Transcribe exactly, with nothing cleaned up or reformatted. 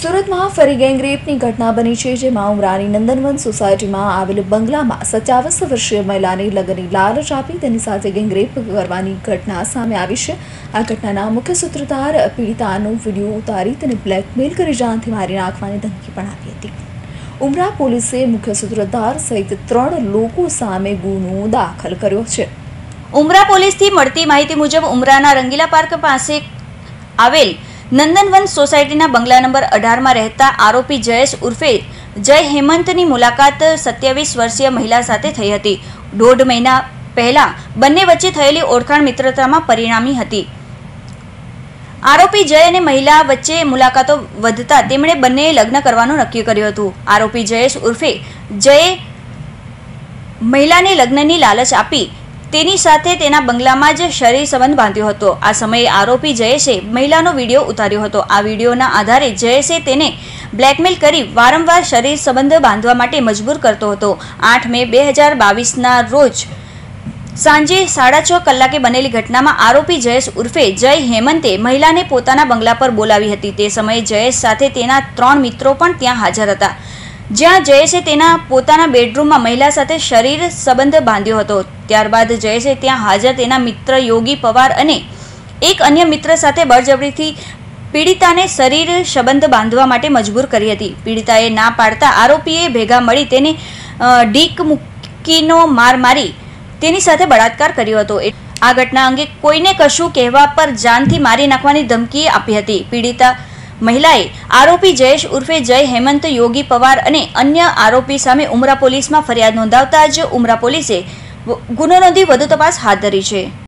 સુરતમાં ફરી ગેંગરેપની ઘટના બની છે, જેમાં ઉમરાની નંદનવન સોસાયટીમાં આવેલ બંગલામાં સત્યાવીસ વર્ષીય મહિલાને લગ્નની લાલચ આપી તેની સાથે ગેંગરેપ કરવાની ઘટના સામે આવી છે। આ ઘટનાના મુખ્ય સૂત્રધાર પીડિતાનો વિડીયો ઉતારી તેને બ્લેકમેલ કરી જાનથી મારી નાખવાની ધમકી પણ આપી હતી। ઉમરા પોલીસે મુખ્ય સૂત્રધાર સહિત ત્રણ લોકો સામે ગુનો દાખલ કર્યો છે। ઉમરા પોલીસથી મળતી માહિતી મુજબ ઉમરાના રંગીલા પાર્ક પાસે આવેલ નંદનવન સોસાયટીના બંગલા નંબર અઢાર માં રહેતા આરોપી જયેશ ઉર્ફે જય હેમંતની મુલાકાત સત્યાવીસ વર્ષીય મહિલા સાથે થઈ હતી। દોઢ મહિના પહેલા બંને વચ્ચે થયેલી ઓળખાણ મિત્રતામાં પરિણામી હતી। આરોપી જય અને મહિલા વચ્ચે મુલાકાતો વધતા તેમણે બંનેએ લગ્ન કરવાનું નક્કી કર્યું હતું। આરોપી જયેશ ઉર્ફે જયે મહિલાને લગ્નની લાલચ આપી તેની સાથે તેના બંગલામાં જ શરીર સંબંધ બાંધ્યો હતો। આ સમયે આરોપી જયેશે મહિલાનો વિડીયો ઉતાર્યો હતો। આ વિડીયોના આધારે જયેશે તેને બ્લેકમેલ કરી વારંવાર શરીર સંબંધ બાંધવા માટે મજબૂર કરતો હતો। આઠ મે બે હજાર બાવીસના રોજ સાંજે સાડા છ કલાકે બનેલી ઘટનામાં આરોપી જયેશ ઉર્ફે જય હેમંતે મહિલાને પોતાના બંગલા પર બોલાવી હતી। તે સમયે જયેશ સાથે તેના ત્રણ મિત્રો પણ ત્યાં હાજર હતા, જ્યાં જયેશે તેના પોતાના બેડરૂમમાં મહિલા સાથે શરીર સંબંધ બાંધ્યો હતો। ત્યારબાદ જયેશે ત્યાં હાજર તેના મિત્ર યોગી પવાર અને એક અન્ય મિત્ર સાથે બળજબરીથી પીડિતાને શરીર સંબંધ બાંધવા માટે મજબૂર કરી હતી। પીડિતાએ ના પાડતા આરોપીએ ભેગા મળી તેને ઢીક મૂકીનો માર મારી તેની સાથે બળાત્કાર કર્યો હતો। આ ઘટના અંગે કોઈને કશું કહેવા પર જાનથી મારી નાખવાની ધમકી આપી હતી। પીડિતા મહિલાએ આરોપી જયેશ ઉર્ફે જય હેમંત, યોગી પવાર અને અન્ય આરોપી સામે ઉમરા પોલીસમાં ફરિયાદ નોંધાવતા જ ઉમરા પોલીસે ગુનો નોંધી વધુ તપાસ હાથ ધરી છે।